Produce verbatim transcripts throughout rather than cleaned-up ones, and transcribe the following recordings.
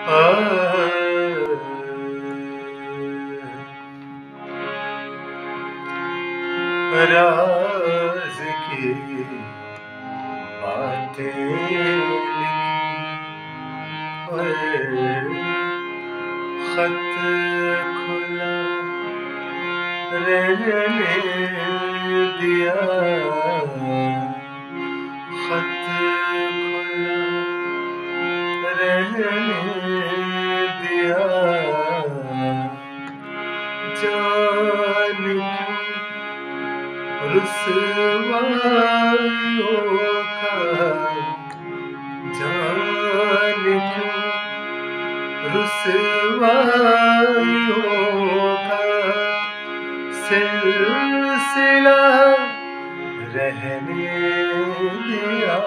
राज की बातें लिखी और खत खुला रहने दिया, खत खुला रहने दिया। जान क्यों रुसवाइयों का, जान क्यों रुसवाइयों का सिलसिला रहने दिया।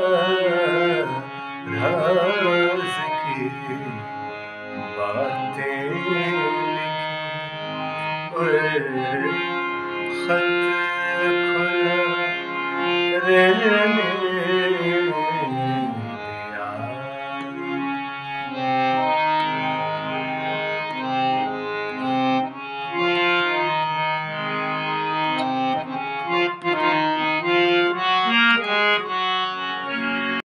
राज की बातें लिखी और खत खुला रहने